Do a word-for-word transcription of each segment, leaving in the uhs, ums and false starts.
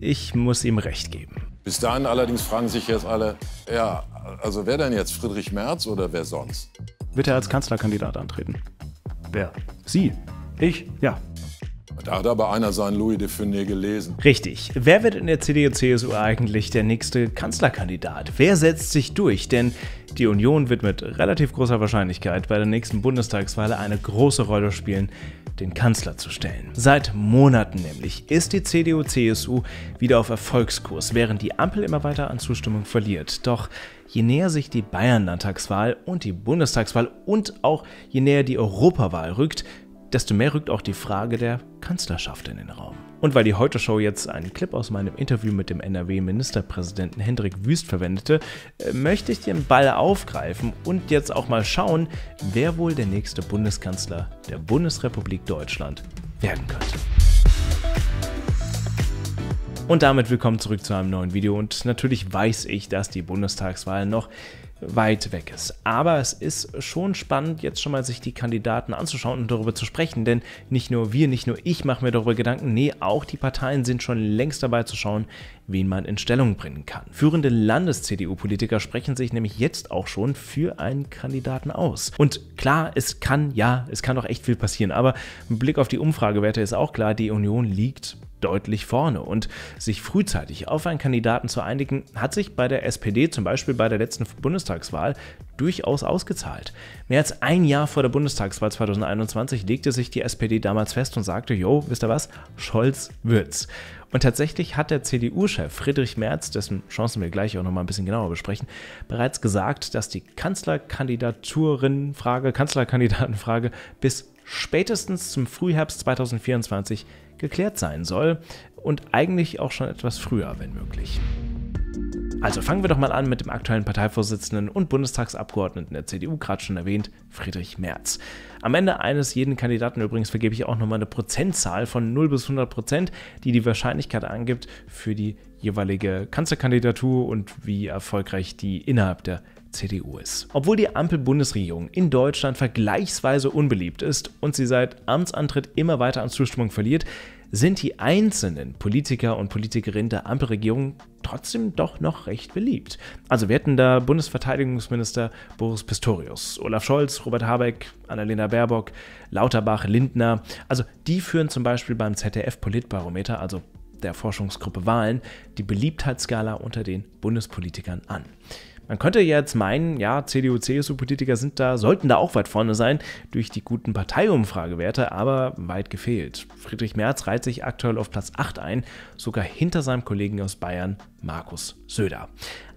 ich muss ihm recht geben. Bis dahin allerdings fragen sich jetzt alle, ja, also wer denn jetzt, Friedrich Merz oder wer sonst? Wird er als Kanzlerkandidat antreten? Wer? Sie? Ich? Ja. Da hat aber einer seinen Louis de Funès gelesen. Richtig. Wer wird in der C D U C S U eigentlich der nächste Kanzlerkandidat? Wer setzt sich durch? Denn die Union wird mit relativ großer Wahrscheinlichkeit bei der nächsten Bundestagswahl eine große Rolle spielen, den Kanzler zu stellen. Seit Monaten nämlich ist die C D U C S U wieder auf Erfolgskurs, während die Ampel immer weiter an Zustimmung verliert. Doch je näher sich die Bayern-Landtagswahl und die Bundestagswahl und auch je näher die Europawahl rückt, desto mehr rückt auch die Frage der Kanzlerschaft in den Raum. Und weil die Heute-Show jetzt einen Clip aus meinem Interview mit dem N R W-Ministerpräsidenten Hendrik Wüst verwendete, möchte ich den Ball aufgreifen und jetzt auch mal schauen, wer wohl der nächste Bundeskanzler der Bundesrepublik Deutschland werden könnte. Und damit willkommen zurück zu einem neuen Video und natürlich weiß ich, dass die Bundestagswahl noch weit weg ist. Aber es ist schon spannend, jetzt schon mal sich die Kandidaten anzuschauen und darüber zu sprechen, denn nicht nur wir, nicht nur ich mache mir darüber Gedanken, nee, auch die Parteien sind schon längst dabei zu schauen, wen man in Stellung bringen kann. Führende Landes-C D U-Politiker sprechen sich nämlich jetzt auch schon für einen Kandidaten aus. Und klar, es kann, ja, es kann doch echt viel passieren, aber mit Blick auf die Umfragewerte ist auch klar, die Union liegt deutlich vorne und sich frühzeitig auf einen Kandidaten zu einigen, hat sich bei der S P D zum Beispiel bei der letzten Bundestagswahl durchaus ausgezahlt. Mehr als ein Jahr vor der Bundestagswahl zweitausendeinundzwanzig legte sich die S P D damals fest und sagte, jo, wisst ihr was, Scholz wird's. Und tatsächlich hat der C D U-Chef Friedrich Merz, dessen Chancen wir gleich auch noch mal ein bisschen genauer besprechen, bereits gesagt, dass die Kanzlerkandidaturenfrage, Kanzlerkandidatenfrage bis spätestens zum Frühherbst zweitausendvierundzwanzig geklärt sein soll und eigentlich auch schon etwas früher, wenn möglich. Also fangen wir doch mal an mit dem aktuellen Parteivorsitzenden und Bundestagsabgeordneten der C D U, gerade schon erwähnt, Friedrich Merz. Am Ende eines jeden Kandidaten übrigens vergebe ich auch nochmal eine Prozentzahl von null bis hundert Prozent, die die Wahrscheinlichkeit angibt für die jeweilige Kanzlerkandidatur und wie erfolgreich die innerhalb der C D U ist. Obwohl die Ampel-Bundesregierung in Deutschland vergleichsweise unbeliebt ist und sie seit Amtsantritt immer weiter an Zustimmung verliert, sind die einzelnen Politiker und Politikerinnen der Ampelregierung trotzdem doch noch recht beliebt. Also wir hätten da Bundesverteidigungsminister Boris Pistorius, Olaf Scholz, Robert Habeck, Annalena Baerbock, Lauterbach, Lindner. Also die führen zum Beispiel beim Z D F-Politbarometer, also der Forschungsgruppe Wahlen, die Beliebtheitsskala unter den Bundespolitikern an. Man könnte jetzt meinen, ja, C D U, C S U-Politiker sind da, sollten da auch weit vorne sein durch die guten Parteiumfragewerte, aber weit gefehlt. Friedrich Merz reiht sich aktuell auf Platz acht ein, sogar hinter seinem Kollegen aus Bayern, Markus Söder.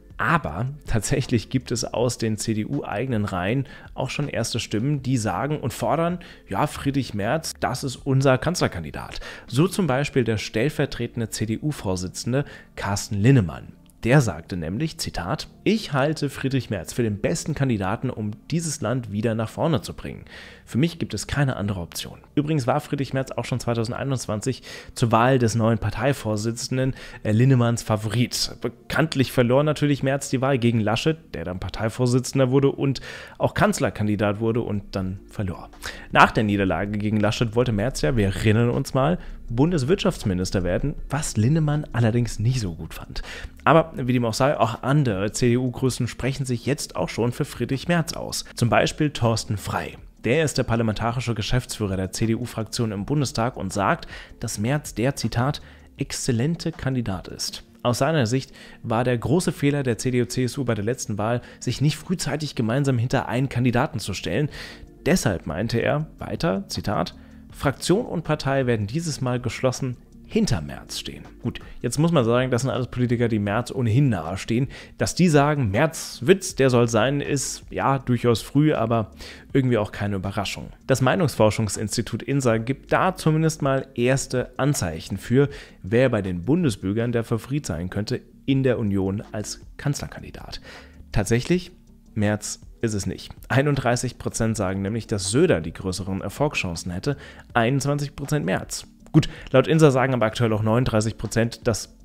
Aber tatsächlich gibt es aus den C D U-eigenen Reihen auch schon erste Stimmen, die sagen und fordern, ja, Friedrich Merz, das ist unser Kanzlerkandidat. So zum Beispiel der stellvertretende C D U-Vorsitzende Carsten Linnemann. Der sagte nämlich, Zitat, ich halte Friedrich Merz für den besten Kandidaten, um dieses Land wieder nach vorne zu bringen. Für mich gibt es keine andere Option. Übrigens war Friedrich Merz auch schon zweitausendeinundzwanzig zur Wahl des neuen Parteivorsitzenden äh, Linnemanns Favorit. Bekanntlich verlor natürlich Merz die Wahl gegen Laschet, der dann Parteivorsitzender wurde und auch Kanzlerkandidat wurde und dann verlor. Nach der Niederlage gegen Laschet wollte Merz ja, wir erinnern uns mal, Bundeswirtschaftsminister werden, was Linnemann allerdings nicht so gut fand. Aber wie dem auch sei, auch andere C D U-Größen sprechen sich jetzt auch schon für Friedrich Merz aus. Zum Beispiel Thorsten Frey. Der ist der parlamentarische Geschäftsführer der C D U-Fraktion im Bundestag und sagt, dass Merz der, Zitat, exzellente Kandidat ist. Aus seiner Sicht war der große Fehler der C D U C S U bei der letzten Wahl, sich nicht frühzeitig gemeinsam hinter einen Kandidaten zu stellen. Deshalb meinte er weiter, Zitat, Fraktion und Partei werden dieses Mal geschlossen hinter Merz stehen. Gut, jetzt muss man sagen, das sind alles Politiker, die Merz ohnehin nahe stehen. Dass die sagen, Merz Witz, der soll sein, ist ja durchaus früh, aber irgendwie auch keine Überraschung. Das Meinungsforschungsinstitut INSA gibt da zumindest mal erste Anzeichen für, wer bei den Bundesbürgern der Favorit sein könnte in der Union als Kanzlerkandidat. Tatsächlich, Merz ist es nicht. einunddreißig Prozent sagen nämlich, dass Söder die größeren Erfolgschancen hätte, einundzwanzig Prozent Merz. Gut, laut INSA sagen aber aktuell auch neununddreißig Prozent, dass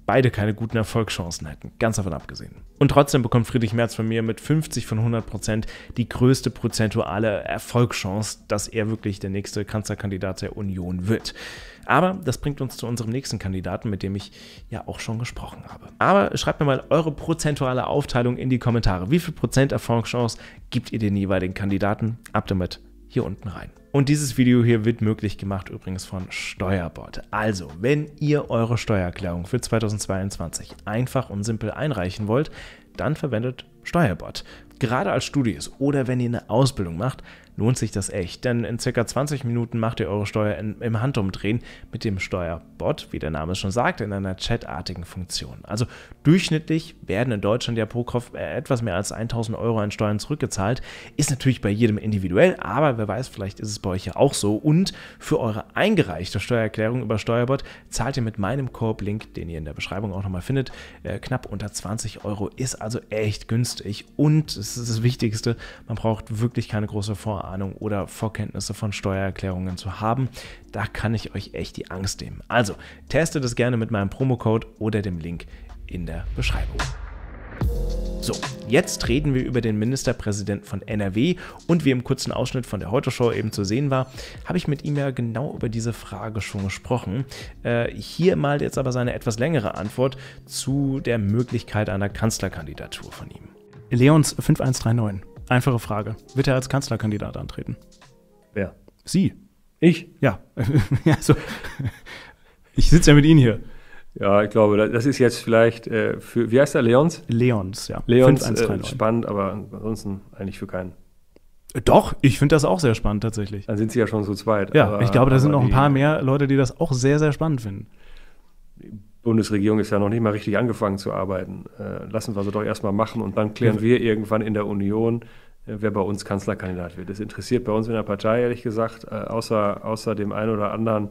beide keine guten Erfolgschancen hätten, ganz davon abgesehen. Und trotzdem bekommt Friedrich Merz von mir mit fünfzig von hundert Prozent die größte prozentuale Erfolgschance, dass er wirklich der nächste Kanzlerkandidat der Union wird. Aber das bringt uns zu unserem nächsten Kandidaten, mit dem ich ja auch schon gesprochen habe. Aber schreibt mir mal eure prozentuale Aufteilung in die Kommentare. Wie viel Prozent Erfolgschance gibt ihr den jeweiligen Kandidaten? Ab damit hier unten rein. Und dieses Video hier wird möglich gemacht übrigens von Steuerbot. Also, wenn ihr eure Steuererklärung für zweitausendzweiundzwanzig einfach und simpel einreichen wollt, dann verwendet Steuerbot. Gerade als Studis oder wenn ihr eine Ausbildung macht, lohnt sich das echt, denn in ca. zwanzig Minuten macht ihr eure Steuer in, im Handumdrehen mit dem Steuerbot, wie der Name es schon sagt, in einer chatartigen Funktion. Also durchschnittlich werden in Deutschland ja pro Kopf etwas mehr als tausend Euro an Steuern zurückgezahlt. Ist natürlich bei jedem individuell, aber wer weiß, vielleicht ist es bei euch ja auch so. Und für eure eingereichte Steuererklärung über Steuerbot zahlt ihr mit meinem Coop-Link, den ihr in der Beschreibung auch nochmal findet, äh, knapp unter zwanzig Euro. Ist also echt günstig und das ist das Wichtigste, man braucht wirklich keine große Vorahnung oder Vorkenntnisse von Steuererklärungen zu haben. Da kann ich euch echt die Angst nehmen. Also testet es gerne mit meinem Promocode oder dem Link in der Beschreibung. So, jetzt reden wir über den Ministerpräsidenten von N R W und wie im kurzen Ausschnitt von der Heute-Show eben zu sehen war, habe ich mit ihm ja genau über diese Frage schon gesprochen. Äh, hier mal jetzt aber seine etwas längere Antwort zu der Möglichkeit einer Kanzlerkandidatur von ihm. Leons fünf eins drei neun. Einfache Frage. Wird er als Kanzlerkandidat antreten? Wer? Sie. Ich? Ja. Also, ich sitze ja mit Ihnen hier. Ja, ich glaube, das ist jetzt vielleicht äh, für, wie heißt der, Leons? Leons, ja. Leons, fünf eins drei neun. Äh, spannend, aber ansonsten eigentlich für keinen. Doch, ich finde das auch sehr spannend tatsächlich. Dann sind Sie ja schon zu zweit. Ja, aber, ich glaube, da sind noch ein die paar mehr Leute, die das auch sehr, sehr spannend finden. Die Bundesregierung ist ja noch nicht mal richtig angefangen zu arbeiten. Äh, lassen wir sie doch erstmal machen und dann klären ja. wir irgendwann in der Union, äh, wer bei uns Kanzlerkandidat wird. Das interessiert bei uns in der Partei, ehrlich gesagt, äh, außer, außer dem einen oder anderen,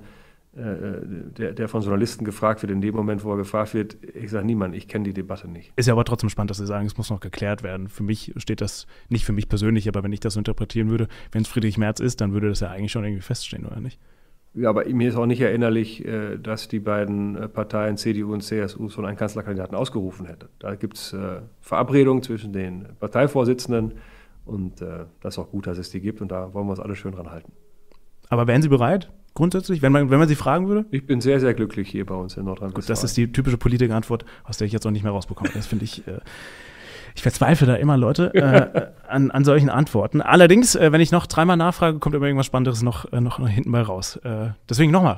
Der, der von Journalisten gefragt wird, in dem Moment, wo er gefragt wird, ich sage niemand, ich kenne die Debatte nicht. Ist ja aber trotzdem spannend, dass Sie sagen, es muss noch geklärt werden. Für mich steht das, nicht für mich persönlich, aber wenn ich das so interpretieren würde, wenn es Friedrich Merz ist, dann würde das ja eigentlich schon irgendwie feststehen, oder nicht? Ja, aber mir ist auch nicht erinnerlich, dass die beiden Parteien C D U und C S U schon einen Kanzlerkandidaten ausgerufen hätten. Da gibt es Verabredungen zwischen den Parteivorsitzenden und das ist auch gut, dass es die gibt und da wollen wir uns alle schön dran halten. Aber wären Sie bereit, grundsätzlich, wenn man, wenn man Sie fragen würde? Ich bin sehr, sehr glücklich hier bei uns in Nordrhein-Westfalen. Gut, das ist die typische Politikerantwort, aus der ich jetzt noch nicht mehr rauskomme. Das finde ich, äh, ich verzweifle da immer, Leute, äh, an, an solchen Antworten. Allerdings, äh, wenn ich noch dreimal nachfrage, kommt immer irgendwas Spannenderes noch, äh, noch, noch hinten bei raus. Äh, deswegen nochmal.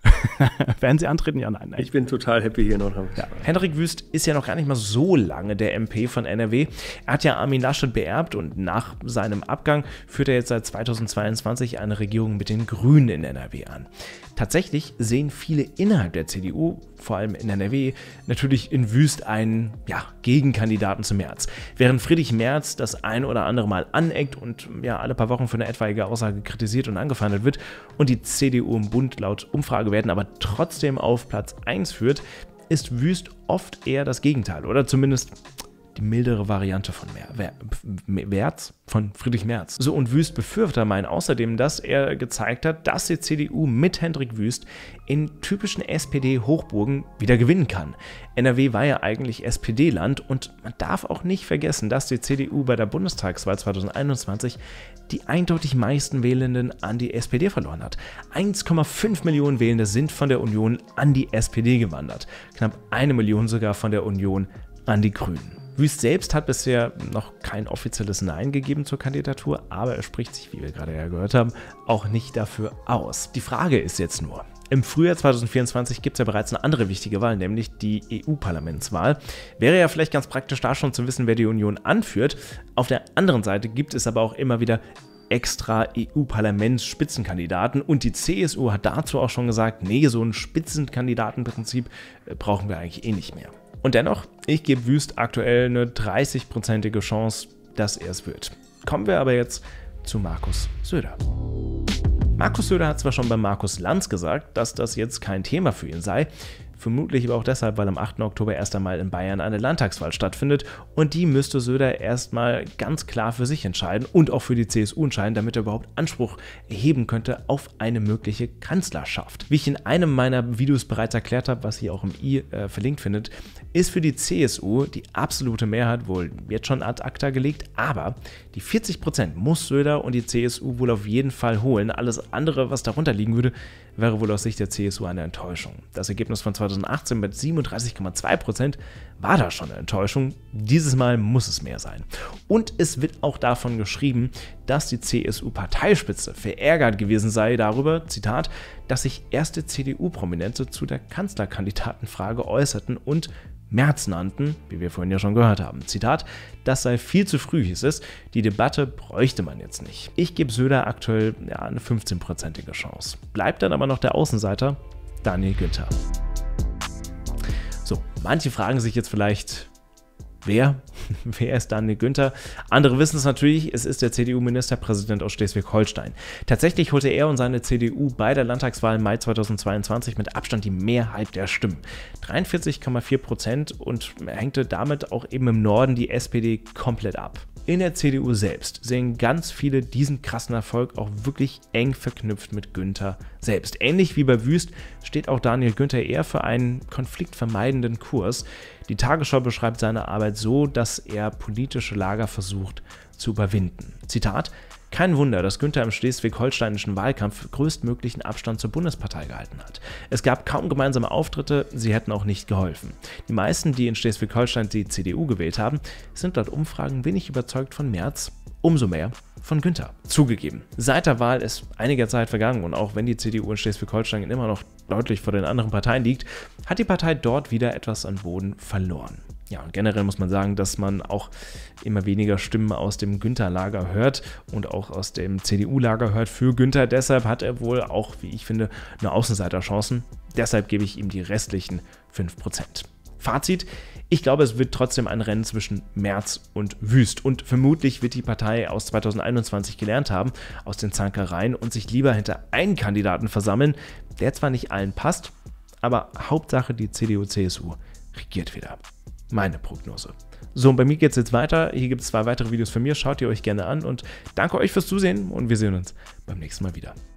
Werden Sie antreten? Ja, nein, nein. Ich bin total happy hier in Nordrhein-Westfalen. Ja. Hendrik Wüst ist ja noch gar nicht mal so lange der M P von N R W. Er hat ja Armin Laschet beerbt und nach seinem Abgang führt er jetzt seit zweitausendzweiundzwanzig eine Regierung mit den Grünen in N R W an. Tatsächlich sehen viele innerhalb der C D U, vor allem in N R W, natürlich in Wüst einen ja, Gegenkandidaten zu Merz. Während Friedrich Merz das ein oder andere Mal aneckt und ja, alle paar Wochen für eine etwaige Aussage kritisiert und angefeindet wird und die C D U im Bund laut Umfragewerten aber trotzdem auf Platz eins führt, ist Wüst oft eher das Gegenteil oder zumindest die mildere Variante von Mer Merz, von Friedrich Merz. So, und Wüst befürwortet meinen außerdem, dass er gezeigt hat, dass die C D U mit Hendrik Wüst in typischen S P D-Hochburgen wieder gewinnen kann. N R W war ja eigentlich S P D-Land und man darf auch nicht vergessen, dass die C D U bei der Bundestagswahl zweitausendeinundzwanzig die eindeutig meisten Wählenden an die S P D verloren hat. eins Komma fünf Millionen Wählende sind von der Union an die S P D gewandert. Knapp eine Million sogar von der Union an die Grünen. Wüst selbst hat bisher noch kein offizielles Nein gegeben zur Kandidatur, aber er spricht sich, wie wir gerade ja gehört haben, auch nicht dafür aus. Die Frage ist jetzt nur, im Frühjahr zweitausendvierundzwanzig gibt es ja bereits eine andere wichtige Wahl, nämlich die E U-Parlamentswahl. Wäre ja vielleicht ganz praktisch da schon zu wissen, wer die Union anführt. Auf der anderen Seite gibt es aber auch immer wieder extra E U-Parlamentsspitzenkandidaten und die C S U hat dazu auch schon gesagt, nee, so ein Spitzenkandidatenprinzip brauchen wir eigentlich eh nicht mehr. Und dennoch, ich gebe Wüst aktuell eine dreißig-prozentige Chance, dass er es wird. Kommen wir aber jetzt zu Markus Söder. Markus Söder hat zwar schon bei Markus Lanz gesagt, dass das jetzt kein Thema für ihn sei. Vermutlich aber auch deshalb, weil am achten Oktober erst einmal in Bayern eine Landtagswahl stattfindet und die müsste Söder erstmal ganz klar für sich entscheiden und auch für die C S U entscheiden, damit er überhaupt Anspruch erheben könnte auf eine mögliche Kanzlerschaft. Wie ich in einem meiner Videos bereits erklärt habe, was ihr auch im i äh, verlinkt findet, ist für die C S U die absolute Mehrheit wohl jetzt schon ad acta gelegt, aber die vierzig Prozent muss Söder und die C S U wohl auf jeden Fall holen. Alles andere, was darunter liegen würde, wäre wohl aus Sicht der C S U eine Enttäuschung. Das Ergebnis von zweitausendachtzehn mit siebenunddreißig Komma zwei Prozent war da schon eine Enttäuschung. Dieses Mal muss es mehr sein. Und es wird auch davon geschrieben, dass die C S U-Parteispitze verärgert gewesen sei darüber, Zitat, dass sich erste C D U-Prominente zu der Kanzlerkandidatenfrage äußerten und Merz nannten, wie wir vorhin ja schon gehört haben. Zitat, das sei viel zu früh, hieß es. Die Debatte bräuchte man jetzt nicht. Ich gebe Söder aktuell ja, eine fünfzehnprozentige Chance. Bleibt dann aber noch der Außenseiter, Daniel Günther. So, manche fragen sich jetzt vielleicht, wer? Wer ist Daniel Günther? Andere wissen es natürlich, es ist der C D U-Ministerpräsident aus Schleswig-Holstein. Tatsächlich holte er und seine C D U bei der Landtagswahl im Mai zweitausendzweiundzwanzig mit Abstand die Mehrheit der Stimmen. dreiundvierzig Komma vier Prozent und hängte damit auch eben im Norden die S P D komplett ab. In der C D U selbst sehen ganz viele diesen krassen Erfolg auch wirklich eng verknüpft mit Günther selbst. Ähnlich wie bei Wüst steht auch Daniel Günther eher für einen konfliktvermeidenden Kurs. Die Tagesschau beschreibt seine Arbeit so, dass er politische Lager versucht zu überwinden. Zitat: Kein Wunder, dass Günther im schleswig-holsteinischen Wahlkampf größtmöglichen Abstand zur Bundespartei gehalten hat. Es gab kaum gemeinsame Auftritte, sie hätten auch nicht geholfen. Die meisten, die in Schleswig-Holstein die C D U gewählt haben, sind laut Umfragen wenig überzeugt von Merz, umso mehr von Günther. Zugegeben, seit der Wahl ist einiger Zeit vergangen und auch wenn die C D U in Schleswig-Holstein immer noch deutlich vor den anderen Parteien liegt, hat die Partei dort wieder etwas an Boden verloren. Ja, und generell muss man sagen, dass man auch immer weniger Stimmen aus dem Günther-Lager hört und auch aus dem C D U-Lager hört für Günther. Deshalb hat er wohl auch, wie ich finde, eine Außenseiterchancen. Deshalb gebe ich ihm die restlichen fünf Prozent. Fazit: Ich glaube, es wird trotzdem ein Rennen zwischen Merz und Wüst und vermutlich wird die Partei aus zweitausendeinundzwanzig gelernt haben aus den Zankereien und sich lieber hinter einen Kandidaten versammeln, der zwar nicht allen passt, aber Hauptsache die C D U-C S U regiert wieder. Meine Prognose. So, und bei mir geht es jetzt weiter. Hier gibt es zwei weitere Videos von mir. Schaut ihr euch gerne an und danke euch fürs Zusehen und wir sehen uns beim nächsten Mal wieder.